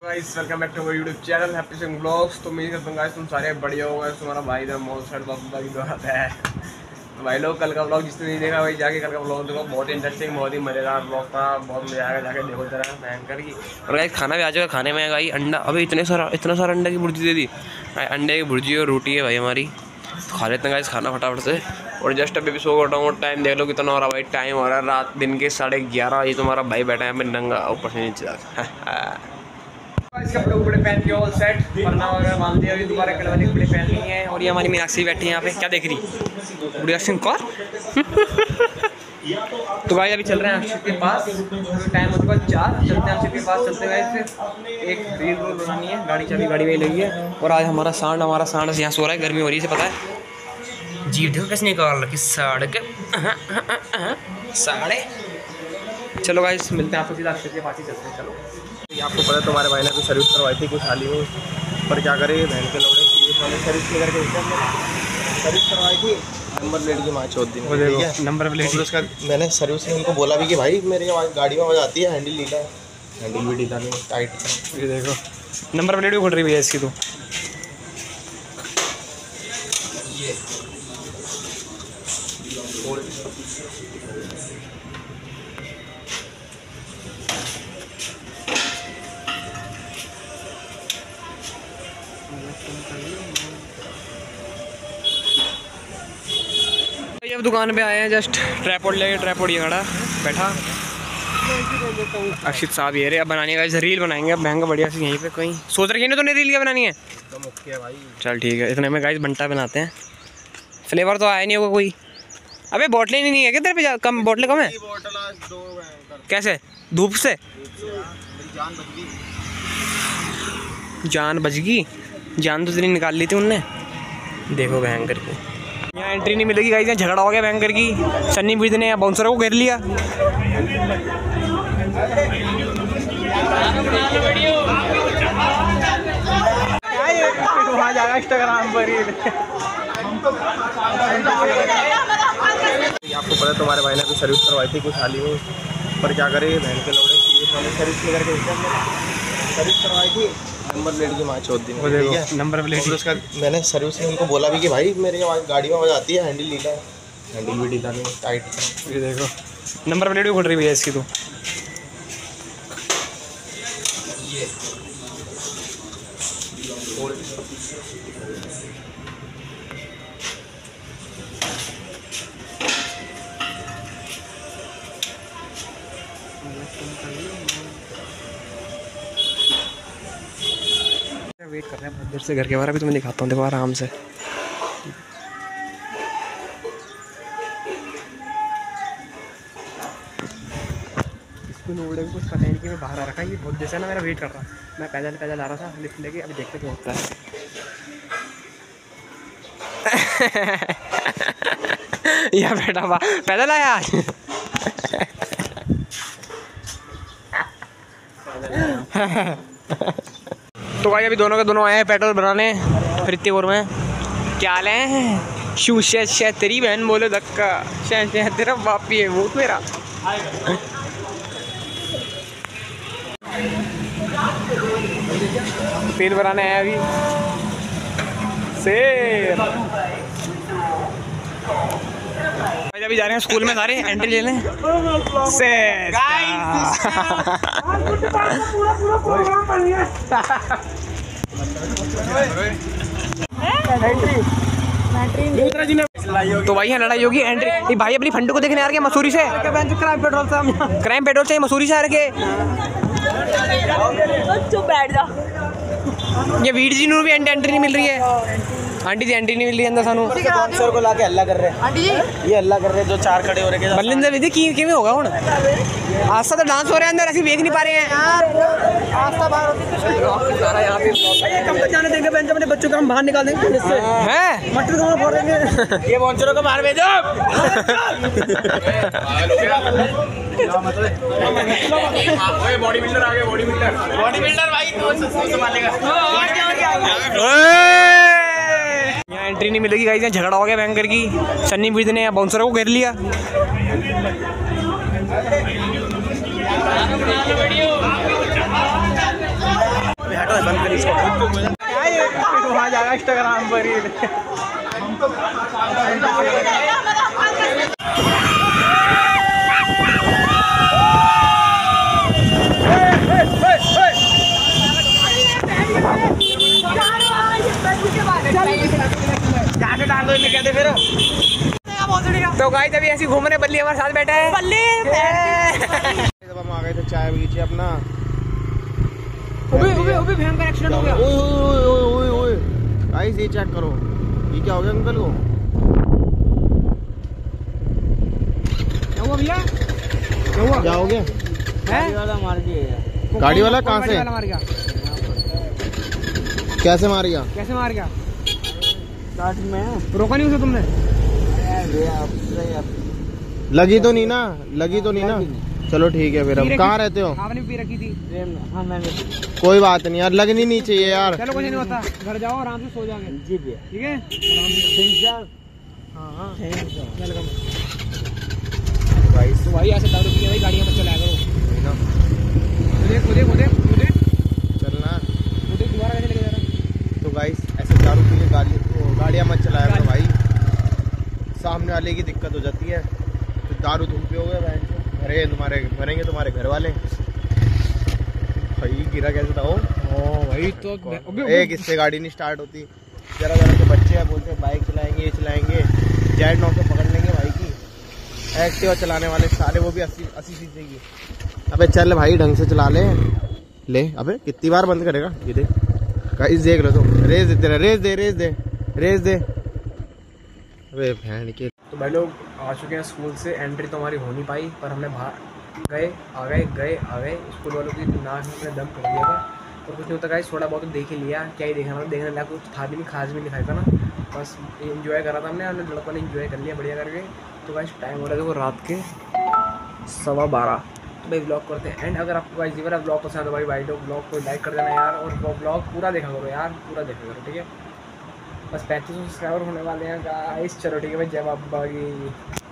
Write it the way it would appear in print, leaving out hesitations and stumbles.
Guys welcome back to our YouTube channel Happy Singh blogs. तो उम्मीद करता हूँ गाइस तुम सारे बढ़िया होगा। तुम्हारा भाई था मौत साइड बाबा की बात है। तो भाई लोग कल का ब्लॉग जिसने नहीं देखा भाई जाके कल का ब्लॉग देखो, बहुत इंटरेस्टिंग बहुत ही मज़ेदार ब्लॉग था, बहुत मजा आएगा, जाके देखो जरा भयंकर की। और गाइस खाना भी आ जाएगा। खाने में भाई अंडा, अभी इतना सारा अंडा की भुर्जी दे दी भाई। अंडे की भुर्जी और रोटी है भाई हमारी। तो खा लेते हैं गाइस खाना फटाफट से। और जस्ट अभी भी सो उठा हूँ। टाइम देख लो कितना हो रहा भाई, टाइम हो रहा है रात दिन के 11:30। ये तुम्हारा भाई बैठा है मैं नंगा ऊपर से नीचे तक। इसके कपड़े पहन के ऑल सेट, वरना वगैरह मान दिया। अभी दोबारा कल वाले कपड़े पहन लिए हैं। और ये हमारी मीनाक्षी बैठी है यहाँ पे, क्या देख रही गुड़िया सिंह कौर। तो भाई अभी चल रहे हैं अक्षित के पास। टाइम होते बाद 4 चलते हैं अक्षित के पास। चलते गए फिर एक रील रोल बनानी है, गाड़ी चाबी गाड़ी में लगी है। और आज हमारा सांड यहाँ सो रहा है, गर्मी हो रही है पता है। जीव देखो कैसे निकाल रखी साढ़े के साढ़े। चलो गाइस मिलते हैं आपको सीधा अक्षित के पास ही चलते हैं। चलो आपको पता है तुम्हारे भाई ने भी सर्विस करवाई थी कुछ हाल ही में, पर क्या करे बहन के लौड़े सर्विस लेकर के सर्विस करवाई थी। नंबर प्लेट की माँ 14 दिन ठीक है, नंबर प्लेट उसका मैंने सर्विस में उनको बोला भी कि भाई मेरी गाड़ी में आवाज़ आती है, हैंडल ढीला है। हैंडल भी ढीला नहीं, टाइट। ये देखो नंबर प्लेट भी खुल रही भैया इसकी। तो अब दुकान पे आए हैं, जस्ट ट्रैपॉड लेके। ट्रैपॉड ये खड़ा बैठा अक्षित साहब ये रे। अब बनाने का रील बनाएंगे अब महंगा बढ़िया सी यहीं पे कहीं। सोच रखी ना तूने रील क्या बनानी है? भाई चल ठीक है, इतने में गाइस बंटा बनाते हैं। फ्लेवर तो आया नहीं होगा कोई। अबे बोतलें नहीं है क्या तेरे पे? कम बोतलें कम है। कैसे धूप से जान बच गई? जान तो तेरी निकाल ली थी उनने। देखो भयंकर की यहाँ एंट्री नहीं मिलेगी गाइस। यहाँ झगड़ा हो गया भयंकर की। सन्नी बीज ने बाउंसर को घेर लिया। वहाँ जाएगा इंस्टाग्राम पर ही। आपको पता है तुम्हारे भाई ने भी सर्विस करवाई थी कुछ हाल ही में, पर क्या करे बहन के लौड़े सर्विस लेकर के सर्विस करवाई थी। नंबर प्लेट की माँ 14 दिन ठीक है, नंबर प्लेट उसका मैंने सर्विस में उनको बोला भी कि भाई मेरी गाड़ी में आवाज़ आती है, हैंडल ढीला है। हैंडल भी ढीला नहीं, टाइट। ये देखो नंबर प्लेट भी खुल रही भैया इसकी। तो वेट कर रहे हैं बहुत देर से घर के बाहर। अभी तुम्हें दिखाता हूँ, देखो आराम से। इसको नोड़े को कुछ पता नहीं कि मैं बाहर आ रखा है। ये बहुत देर से ना मेरा वेट कर रहा। मैं पैदल आ रहा था लिफ्ट लेके। अभी देखते क्या होता है। यह बेटा वाह पैदल आया आज। तो भाई अभी दोनों के दोनों आए हैं पेट्रोल बनाने ऋतिक में। क्या हाल है? शू शे तेरी बहन बोले धक्का शे तेरा बापी है वो मेरा। तेल भराने आया अभी शेर। अभी जा रहे हैं स्कूल में सारे एंट्री लेने से। तो भाई है लड़ाई होगी एंट्री। भाई अपनी फंडू को देखने आ रहे हैं मसूरी से। क्राइम पेट्रोल से मसूरी से आ रहे। चुप बैठ जा। ये वीर जी नू भी एंट्री नहीं मिल रही है। आंटी जी एंट्री नहीं मिल रही अंदर सानू। सर को लाके हल्ला कर रहे हैं आंटी जी। ये हल्ला कर रहे हैं जो 4 खड़े हो रहे हैं। बल्लिंदर विधि की होगा हुन आस्था तो डांस हो रहा है अंदर, ऐसे देख नहीं पा रहे हैं यार। आस्था बाहर होती सारा यहाँ पे कम तक जाने देंगे। बेंच अपने बच्चों को हम बाहर निकाल देंगे पुलिस से हैं। मटर को फोड़ देंगे। ये बॉन्चरों को बाहर भेजो। बॉडी बिल्डर आ गए। बॉडी बिल्डर भाई तो संभालेगा। यहाँ एंट्री नहीं मिलेगी गाइस। यहाँ झगड़ा हो गया भयंकर की। सन्नी बीज ने बाउंसर को घेर लिया। हटो बंद कर इसको। वहाँ जाएगा इंस्टाग्राम पर ही। डाल दो इन्हें कहते फिर। तो गाइस अभी ऐसी घूम रहे, बल्ली हमारे साथ बैठा है। बल्ली जब हम आ गए थे चाय बगीचे अपना, भयंकर एक्सीडेंट हो गया। ओए गाइस ये चेक करो, ये क्या हो गया अंकल को? क्या हुआ भैया? क्या हो गया? गाड़ी वाला मार दिया। गाड़ी वाला कहाँ से मार गया? कैसे मार गया? कैसे मार गया? में रोका नहीं उसे तुमने? लगी तो नहीं ना? लगी तो नहीं ना? चलो ठीक है फिर। अब कहाँ रहते हो? आपने पी रखी थी। हाँ मैंने। कोई बात नहीं यार, लगनी नहीं चाहिए यार। चलो कुछ नहीं होता, घर जाओ आराम से सो जाओगे। जी भैया ठीक है। हाँ वेलकम भाई। तो भाई ऐसे दारू पी के भाई गाड़ियाँ मत चलाया करो। मुझे चलना मुझे दोबारा कैसे लेके जा रहा? तो गाइस ऐसे दारू पी के गाड़ियाँ मत चलाया करो भाई, सामने वाले की दिक्कत हो जाती है। तो दारू तुम पे हो गए मरेंगे तुम्हारे घर वाले। भाई गिरा कैसे था वो? भाई तो एक इससे गाड़ी नहीं स्टार्ट होती। जरा के बच्चे हैं, बोलते हैं बाइक चलाएंगे, ये चलाएंगे, जेड 9 से पकड़ लेंगे भाई की। एक्टिवा चलाने वाले सारे, वो भी 80 सीसी की। अबे चल भाई ढंग से चला ले। अबे कितनी बार बंद करेगा? ये देख गाइस, देख लो तो रेस दे। अबे बहन के। तो भाई लोग आ चुके हैं स्कूल से। एंट्री तो हमारी हो नहीं पाई, पर हमने बाहर आ गए। स्कूल वालों की नाक में दम कर दिया था। और कुछ नहीं होता गाइस, थोड़ा बहुत तो देख ही लिया। क्या ही देखना, मतलब देखने लायक कुछ था भी नहीं, खास भी नहीं खाया था ना। बस इंजॉय करा था हमने लड़कों ने, इंजॉय कर लिया बढ़िया करके। तो गाइस टाइम हो रहा है देखो रात के 12:15। तो भाई ब्लॉग करते हैं एंड। अगर आपको गाइस ये वाला ब्लॉग पसंद है तो भाई लोग ब्लॉग को लाइक कर देना यार, और वो ब्लॉग पूरा देखा करो यार, पूरा देखा करो ठीक है। बस 35 सब्सक्राइबर होने वाले हैं गाइस। चलो ठीक है भाई, जय बाबा की।